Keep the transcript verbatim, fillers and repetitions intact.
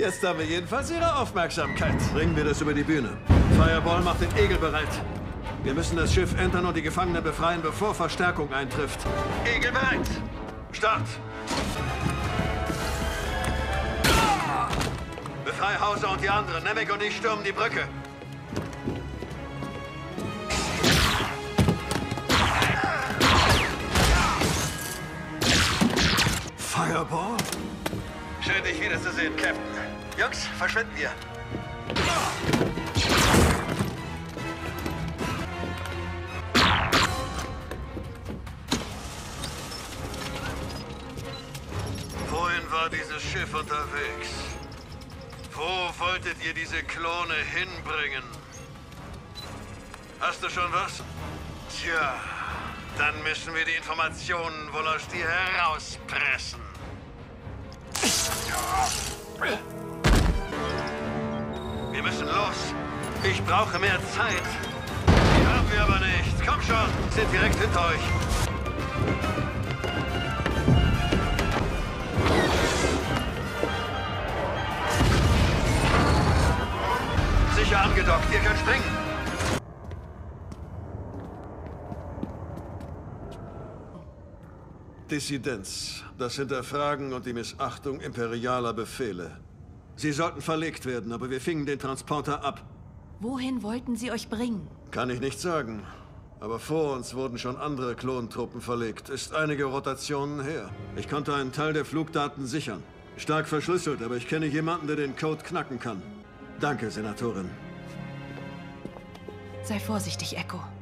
Jetzt haben wir jedenfalls Ihre Aufmerksamkeit. Bringen wir das über die Bühne. Fireball macht den Egel bereit. Wir müssen das Schiff entern und die Gefangenen befreien, bevor Verstärkung eintrifft. Egel bereit. Start. Befrei Hauser und die anderen. Nemec und ich stürmen die Brücke. Fireball? Schön, dich wiederzusehen, Captain. Jungs, verschwinden wir. Wohin war dieses Schiff unterwegs? Wo wolltet ihr diese Klone hinbringen? Hast du schon was? Tja, dann müssen wir die Informationen wohl aus dir herauspressen. Wir müssen los. Ich brauche mehr Zeit. Die haben wir aber nicht. Komm schon, sind direkt hinter euch. Sicher angedockt, ihr könnt springen. Dissidenz, das Hinterfragen und die Missachtung imperialer Befehle. Sie sollten verlegt werden, aber wir fingen den Transporter ab. Wohin wollten sie euch bringen? Kann ich nicht sagen. Aber vor uns wurden schon andere Klontruppen verlegt. Ist einige Rotationen her. Ich konnte einen Teil der Flugdaten sichern. Stark verschlüsselt, aber ich kenne jemanden, der den Code knacken kann. Danke, Senatorin. Sei vorsichtig, Echo.